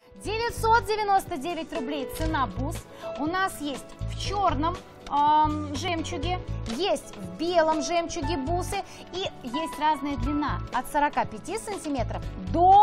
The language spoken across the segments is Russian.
999 рублей цена бус. У нас есть в черном жемчуге, есть в белом жемчуге бусы и есть разная длина от 45 сантиметров до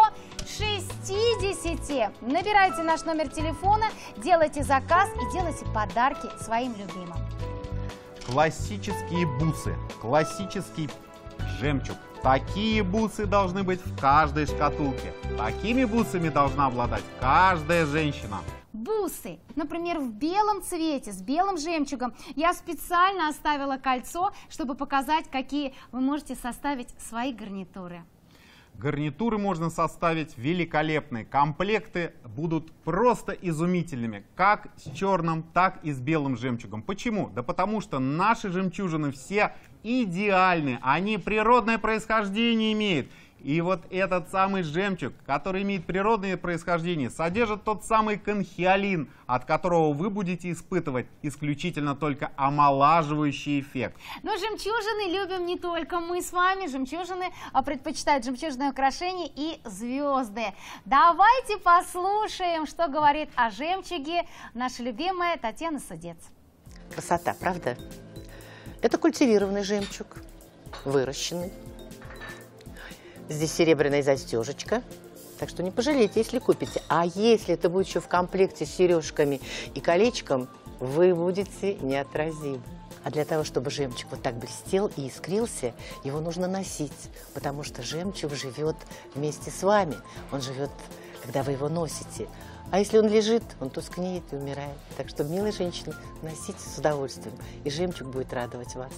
60. Набирайте наш номер телефона, делайте заказ и делайте подарки своим любимым. Классические бусы, классический жемчуг. Такие бусы должны быть в каждой шкатулке. Такими бусами должна обладать каждая женщина. Бусы, например, в белом цвете, с белым жемчугом. Я специально оставила кольцо, чтобы показать, какие вы можете составить свои гарнитуры. Гарнитуры можно составить великолепные. Комплекты будут просто изумительными, как с черным, так и с белым жемчугом. Почему? Да потому что наши жемчужины все идеальны, они природное происхождение имеют. И вот этот самый жемчуг, который имеет природное происхождение, содержит тот самый конхиолин, от которого вы будете испытывать исключительно только омолаживающий эффект. Но жемчужины любим не только мы с вами. Жемчужины предпочитают жемчужные украшения и звезды. Давайте послушаем, что говорит о жемчуге наша любимая Татьяна Судец. Красота, правда? Это культивированный жемчуг, выращенный. Здесь серебряная застежечка, так что не пожалейте, если купите. А если это будет еще в комплекте с сережками и колечком, вы будете неотразимы. А для того, чтобы жемчуг вот так блестел и искрился, его нужно носить, потому что жемчуг живет вместе с вами. Он живет, когда вы его носите. А если он лежит, он тускнеет и умирает. Так что, милые женщины, носите с удовольствием, и жемчуг будет радовать вас.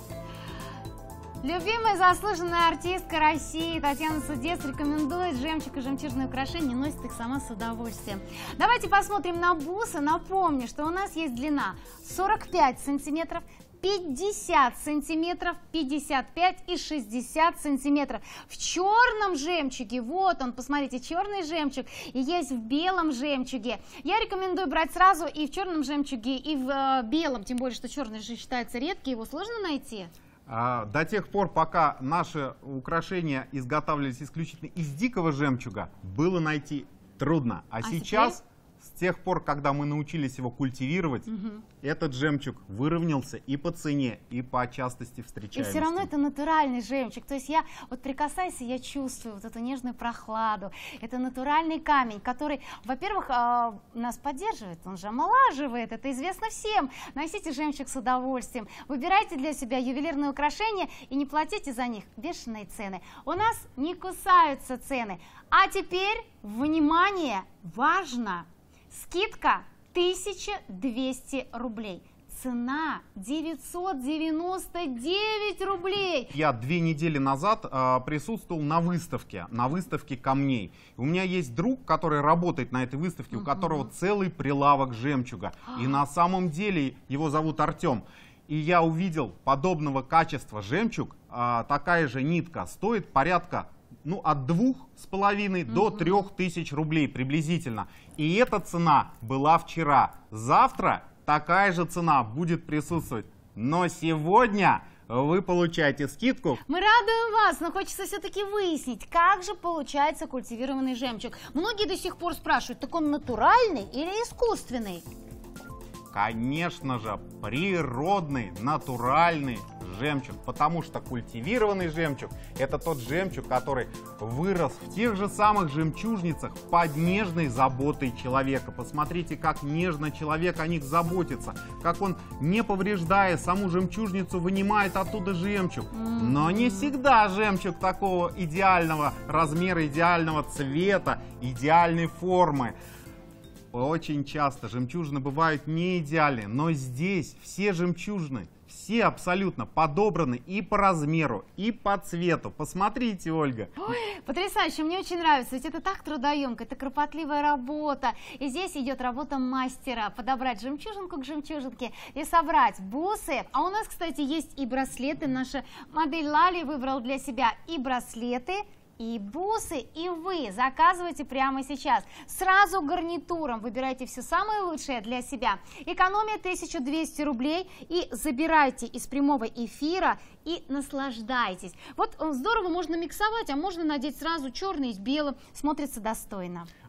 Любимая заслуженная артистка России Татьяна Судец рекомендует жемчуг и жемчужные украшения, носит их сама с удовольствием. Давайте посмотрим на бусы. Напомню, что у нас есть длина 45 сантиметров, 50 сантиметров, 55 и 60 сантиметров. В черном жемчуге, вот он, посмотрите, черный жемчуг, и есть в белом жемчуге. Я рекомендую брать сразу и в черном жемчуге, и в белом, тем более, что черный же считается редкий, его сложно найти. До тех пор, пока наши украшения изготавливались исключительно из дикого жемчуга, было найти трудно. А сейчас, с тех пор, когда мы научились его культивировать, этот жемчуг выровнялся и по цене, и по частости встречаемости. И все равно это натуральный жемчуг. То есть я вот прикасаюсь, и я чувствую вот эту нежную прохладу. Это натуральный камень, который, во-первых, нас поддерживает, он же омолаживает, это известно всем. Носите жемчуг с удовольствием, выбирайте для себя ювелирные украшения и не платите за них бешеные цены. У нас не кусаются цены. А теперь, внимание, важно! Скидка 1200 рублей. Цена 999 рублей. Я 2 недели назад присутствовал на выставке камней. У меня есть друг, который работает на этой выставке, у которого целый прилавок жемчуга. И на самом деле его зовут Артем. И я увидел подобного качества жемчуг. Такая же нитка стоит порядка от 2500 до 3000 рублей приблизительно. И эта цена была вчера. Завтра такая же цена будет присутствовать. Но сегодня вы получаете скидку. Мы радуем вас, но хочется все-таки выяснить, как же получается культивированный жемчуг. Многие до сих пор спрашивают, так он натуральный или искусственный? Конечно же, природный, натуральный жемчуг, потому что культивированный жемчуг – это тот жемчуг, который вырос в тех же самых жемчужницах под нежной заботой человека. Посмотрите, как нежно человек о них заботится, как он, не повреждая саму жемчужницу, вынимает оттуда жемчуг. Но не всегда жемчуг такого идеального размера, идеального цвета, идеальной формы. Очень часто жемчужины бывают не идеальны, но здесь все жемчужины, все абсолютно подобраны и по размеру, и по цвету. Посмотрите, Ольга. Ой, потрясающе, мне очень нравится, ведь это так трудоемко, это кропотливая работа. И здесь идет работа мастера, подобрать жемчужинку к жемчужинке и собрать бусы. А у нас, кстати, есть и браслеты, наша модель Лали выбрала для себя и браслеты, и бусы, и вы заказывайте прямо сейчас. Сразу гарнитуром выбирайте все самое лучшее для себя. Экономия 1200 рублей и забирайте из прямого эфира и наслаждайтесь. Вот здорово, можно миксовать, а можно надеть сразу черный с белым, смотрится достойно.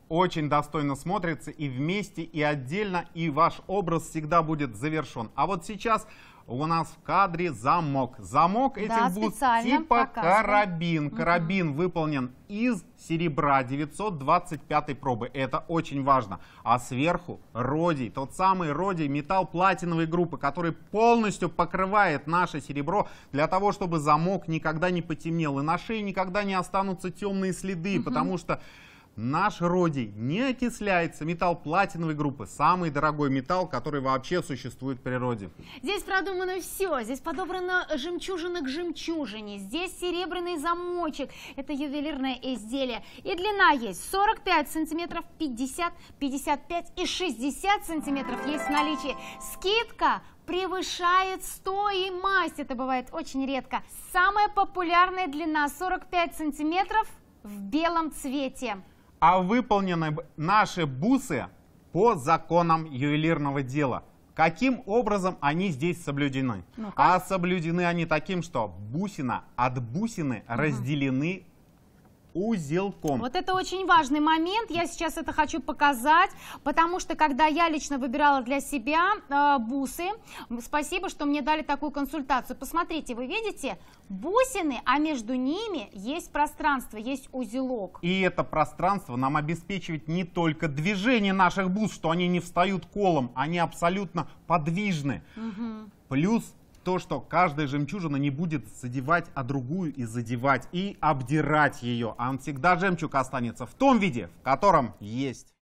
очень достойно смотрится и вместе, и отдельно, и ваш образ всегда будет завершен. А вот сейчас у нас в кадре замок. Замок этих бус типа карабин. Карабин выполнен из серебра 925 пробы. Это очень важно. А сверху родий, тот самый родий, металл платиновой группы, который полностью покрывает наше серебро для того, чтобы замок никогда не потемнел. И на шее никогда не останутся темные следы, потому что наш родий не окисляется. Металл платиновой группы. Самый дорогой металл, который вообще существует в природе. Здесь продумано все. Здесь подобрано жемчужина к жемчужине. Здесь серебряный замочек. Это ювелирное изделие. И длина есть 45 сантиметров, 50, 55 и 60 сантиметров есть в наличии. Скидка превышает стоимость. Это бывает очень редко. Самая популярная длина 45 сантиметров в белом цвете. А выполнены наши бусы по законам ювелирного дела. Каким образом они здесь соблюдены? А соблюдены они таким, что бусина от бусины разделены узелком. Вот это очень важный момент, я сейчас это хочу показать, потому что когда я лично выбирала для себя бусы, спасибо, что мне дали такую консультацию. Посмотрите, вы видите бусины, а между ними есть пространство, есть узелок. И это пространство нам обеспечивает не только движение наших бус, что они не встают колом, они абсолютно подвижны. Плюс то, что каждая жемчужина не будет задевать, а другую и задевать, и обдирать ее. А он всегда жемчуг останется в том виде, в котором есть.